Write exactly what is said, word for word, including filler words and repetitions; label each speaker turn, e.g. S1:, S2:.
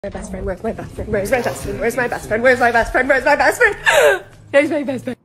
S1: My best friend, where's my best friend, where's my best friend, where's my best friend, where's my best friend, where's my best friend, where's my best friend?